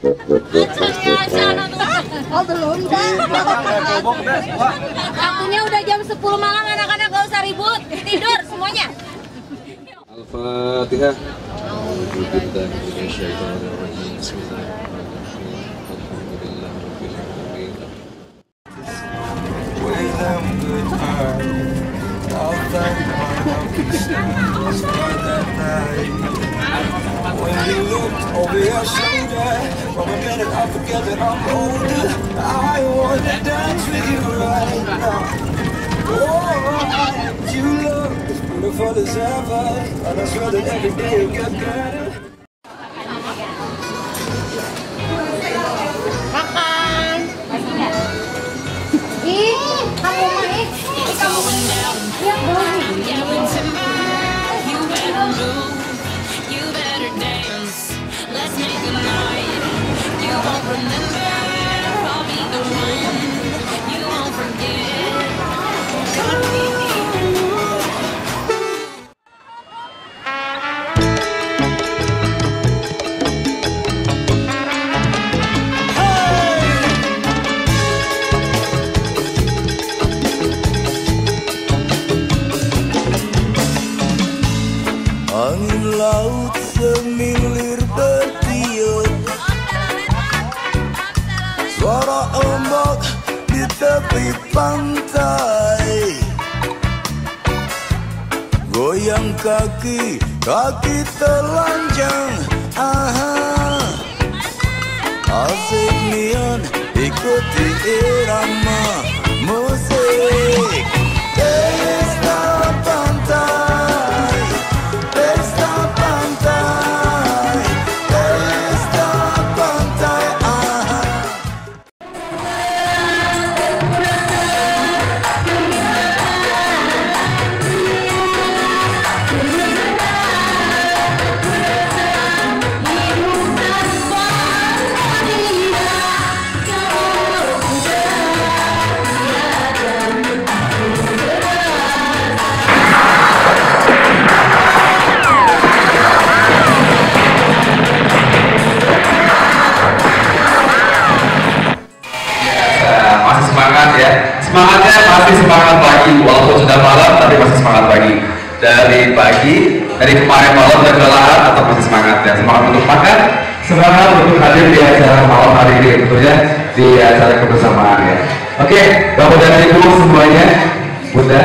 Oh belum dah. Waktunya udah jam 10 malam, anak-anak gak usah ribut, tidur semuanya. Al-Fatihah. When you looked over your shoulder, for a minute I forget that I'm older. I wanna dance with you right now. Oh, you look as beautiful as ever, and I swear that every day you get better. Makan. Ih, kamu main. Kamu lihat dong. Angin laut semilir bertiup, suara ombak di tepi pantai, goyang kaki, kaki telanjang. Aha, asik nian ikuti irama musik. Pesta pantai, pesta pantai, pesta pantai. Aha. Masih semangat ya, semangatnya masih semangat pagi walaupun sudah malam tapi masih semangat pagi dari kemarin malam dan kelelahan atau masih semangat ya, semangat untuk makan, semangat untuk hadir di acara malam hari ini tentunya di acara kebersamaan ya. Oke, Bapak dan Ibu semuanya, Bunda.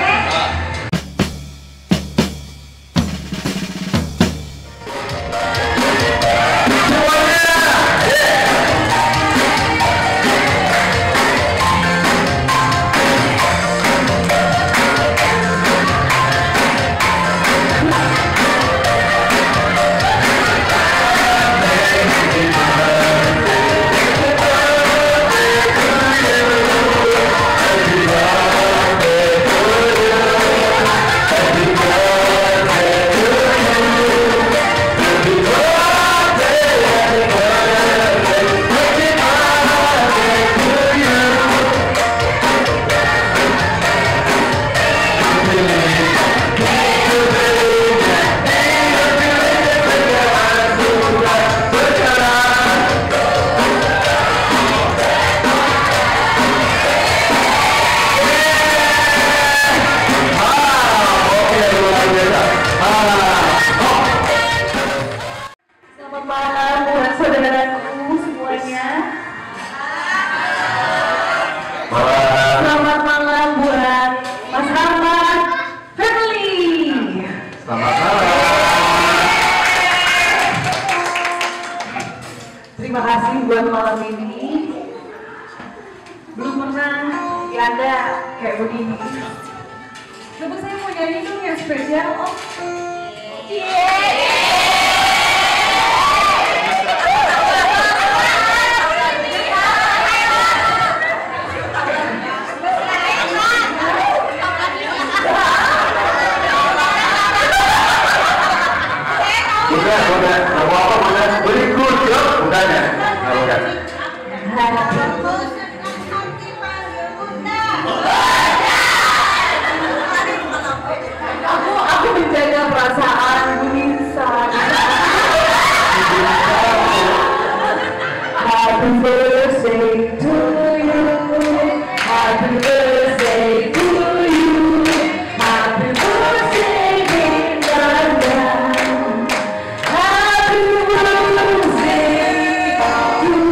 Selamat malam buat Mas Rahmat Family. Selamat malam. Terima kasih buat malam ini. Belum pernah ada kayak begini. Coba saya mau nyanyi dong yang spesial, Om. Udah, apa berikut ya, bukannya? Bukan. Aku menjaga perasaan Bumi Happy birthday to you. Happy birthday to you. Happy birthday, Linda. Happy birthday to you.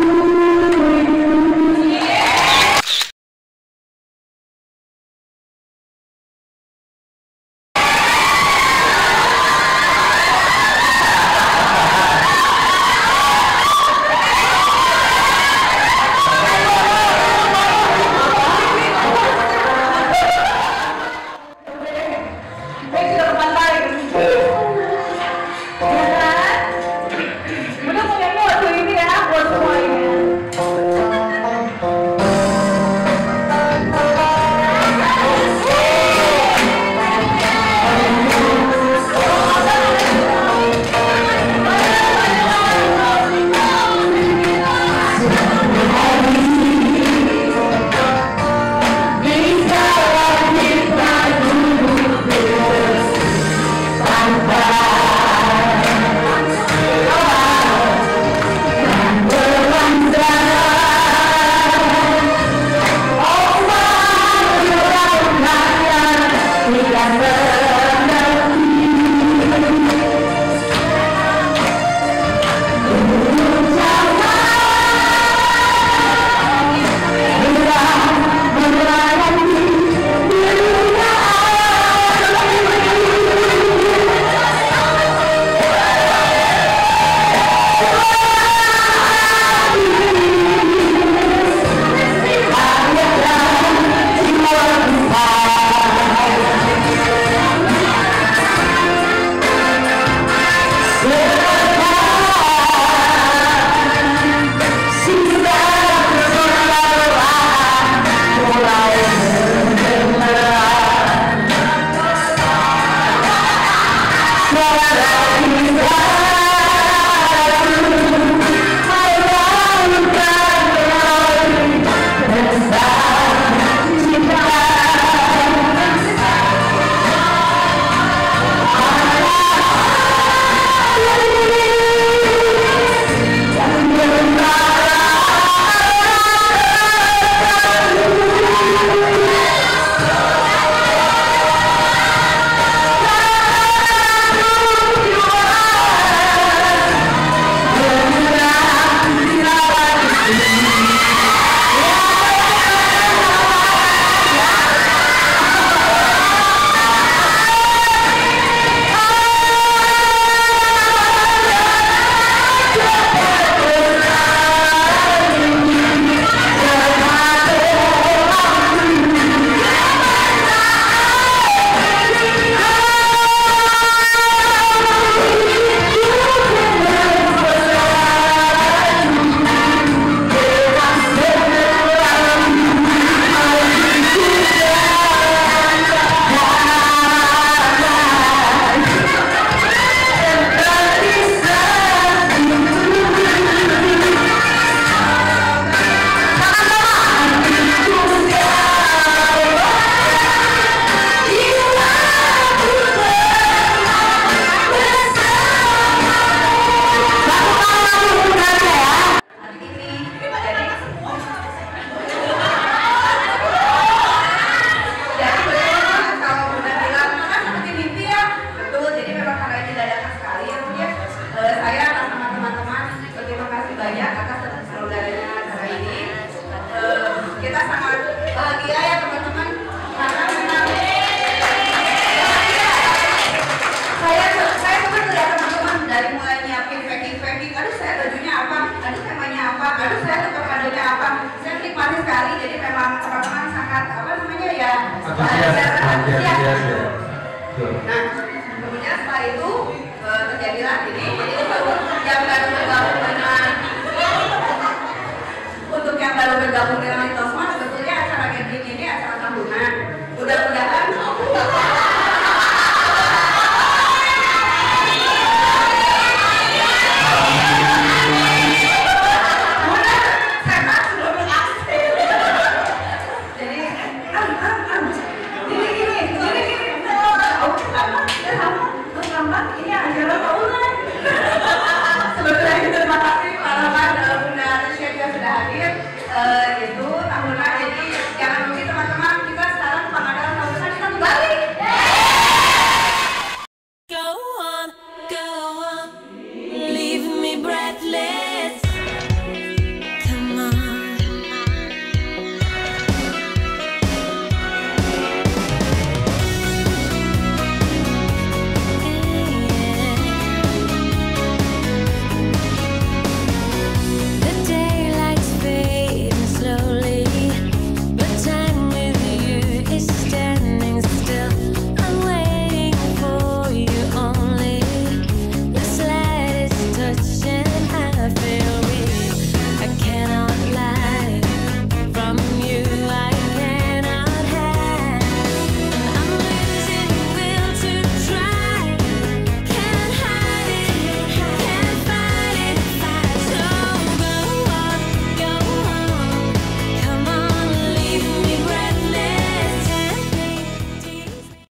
Nah, kemudian setelah itu terjadilah ini. Jadi yang baru bergabung dengan Litosma, sebetulnya acara gathering ini acara tahunan. Mudah-mudahan sebetulnya terima kasih para Bunda Chef yang